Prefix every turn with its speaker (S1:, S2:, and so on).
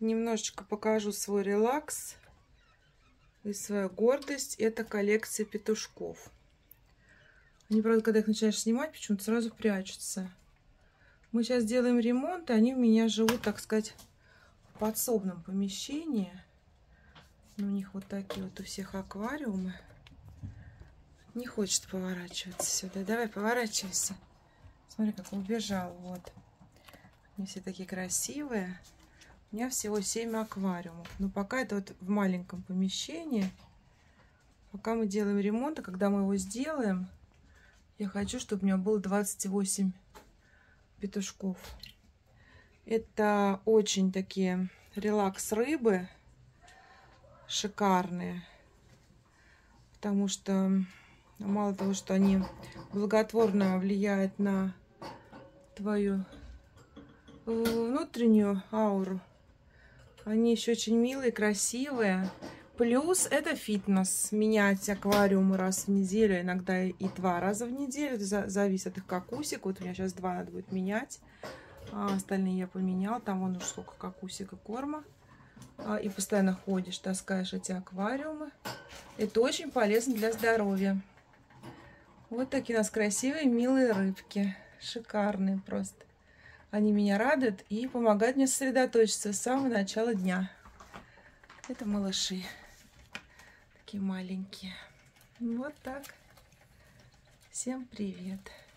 S1: Немножечко покажу свой релакс и свою гордость. Это коллекция петушков. Они, правда, когда их начинаешь снимать, почему-то сразу прячутся. Мы сейчас делаем ремонт, и они у меня живут, так сказать, в подсобном помещении. У них вот такие вот у всех аквариумы. Не хочет поворачиваться сюда. Давай, поворачивайся. Смотри, как убежал. Вот. Они все такие красивые. У меня всего 7 аквариумов. Но пока это вот в маленьком помещении. Пока мы делаем ремонт, а когда мы его сделаем, я хочу, чтобы у меня было 28 петушков. Это очень такие релакс рыбы. Шикарные. Потому что мало того, что они благотворно влияют на твою внутреннюю ауру, они еще очень милые, красивые. Плюс это фитнес. Менять аквариумы раз в неделю, иногда и 2 раза в неделю. Это зависит от их кокусик. Вот у меня сейчас 2 надо будет менять. А остальные я поменял. Там вон уж сколько кокусик и корма. И постоянно ходишь, таскаешь эти аквариумы. Это очень полезно для здоровья. Вот такие у нас красивые, милые рыбки. Шикарные просто. Они меня радуют и помогают мне сосредоточиться с самого начала дня. Это малыши. Такие маленькие. Вот так. Всем привет.